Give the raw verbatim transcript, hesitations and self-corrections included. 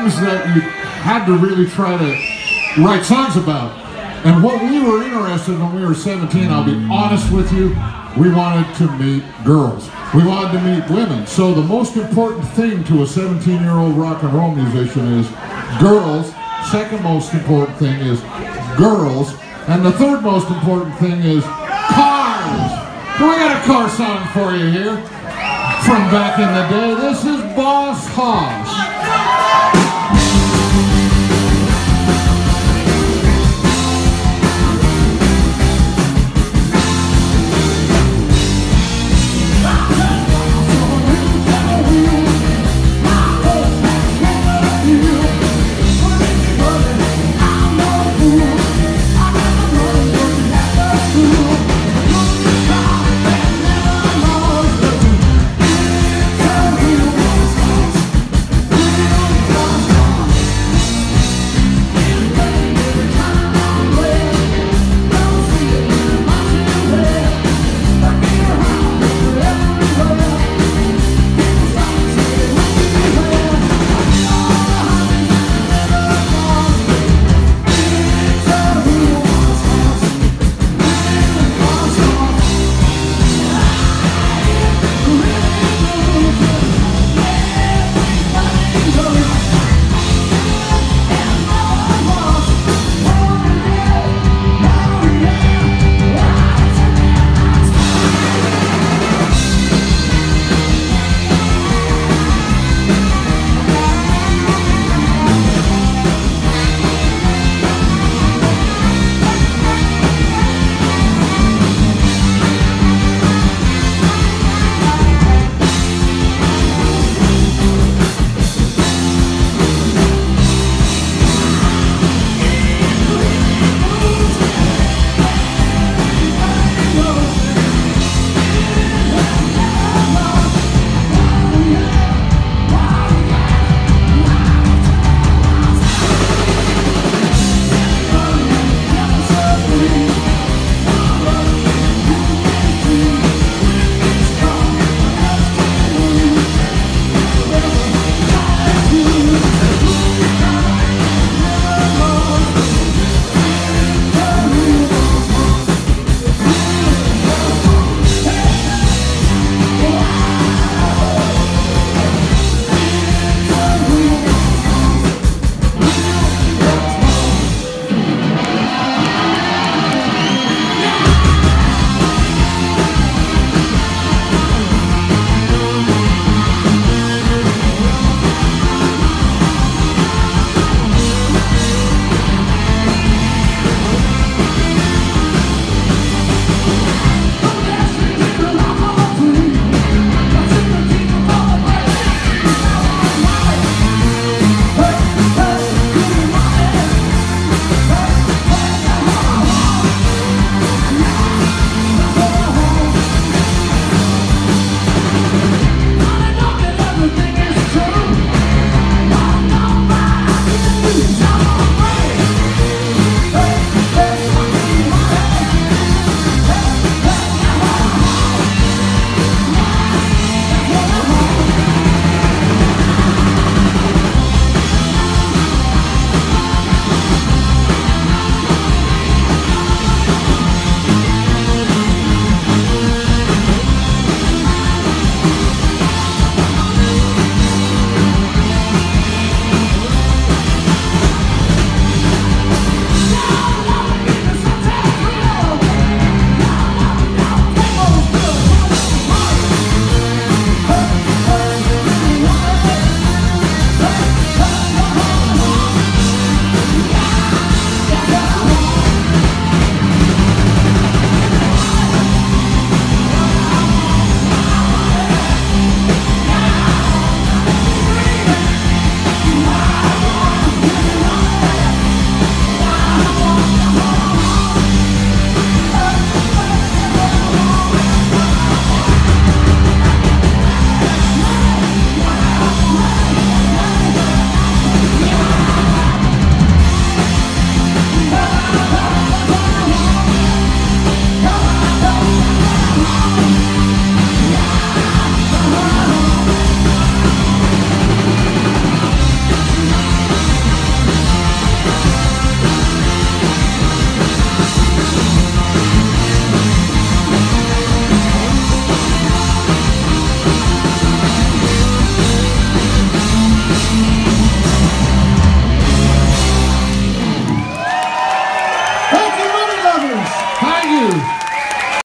things that you had to really try to write songs about. And what we were interested in when we were seventeen, I'll be honest with you, we wanted to meet girls. We wanted to meet women. So the most important thing to a seventeen-year-old rock and roll musician is girls. Second most important thing is girls. And the third most important thing is cars. We got a car song for you here from back in the day. This is Boss Hoss.